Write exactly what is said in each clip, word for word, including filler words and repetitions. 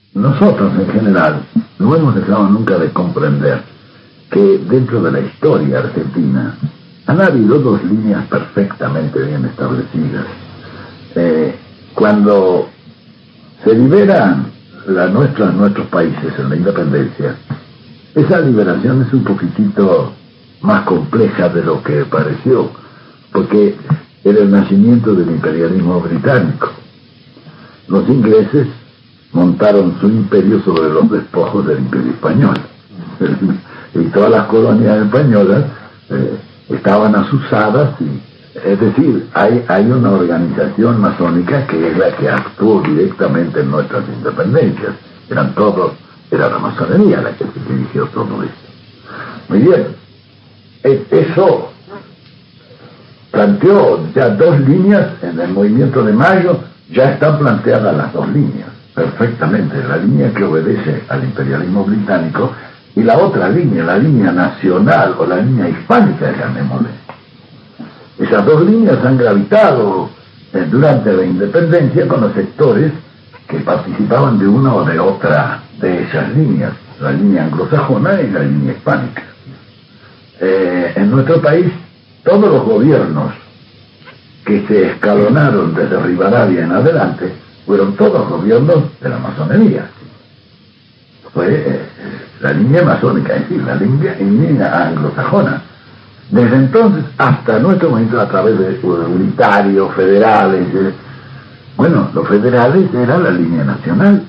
nosotros en general no hemos dejado nunca de comprender que dentro de la historia argentina han habido dos líneas perfectamente bien establecidas. Eh, cuando se liberan la nuestra, nuestros países en la independencia, esa liberación es un poquitito más compleja de lo que pareció, porque era el nacimiento del imperialismo británico. Los ingleses montaron su imperio sobre los despojos del imperio español. Y todas las colonias españolas eh, estaban asusadas, y, es decir, hay, hay una organización masónica que es la que actuó directamente en nuestras independencias. Eran todos, era la masonería la que se dirigió todo esto. Muy bien, eso planteó ya dos líneas en el movimiento de Mayo. Ya están planteadas las dos líneas perfectamente, la línea que obedece al imperialismo británico y la otra línea, la línea nacional o la línea hispánica, llamémosle. Esas dos líneas han gravitado eh, durante la independencia con los sectores que participaban de una o de otra de esas líneas, la línea anglosajona y la línea hispánica. Eh, en nuestro país, todos los gobiernos que se escalonaron desde Rivadavia en adelante fueron todos gobiernos de la masonería. Fue eh, la línea masónica, es decir, la línea, línea anglosajona. Desde entonces hasta nuestro momento, a través de unitarios, federales, eh, bueno, los federales era la línea nacional,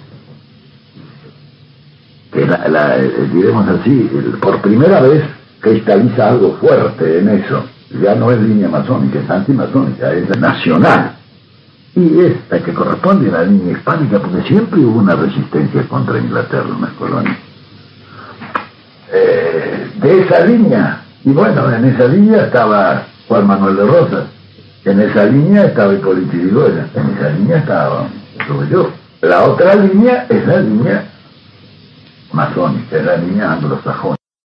que la, la, eh, diremos así, el, por primera vez cristaliza algo fuerte en eso. Ya no es línea masónica, es antimasónica, es nacional. Y es la que corresponde a la línea hispánica, porque siempre hubo una resistencia contra Inglaterra en las colonias. Eh, de esa línea, y bueno, en esa línea estaba Juan Manuel de Rosas, en esa línea estaba Hipólito Yrigoyen, en esa línea estaba yo. La otra línea es la línea masónica, es la línea anglosajona.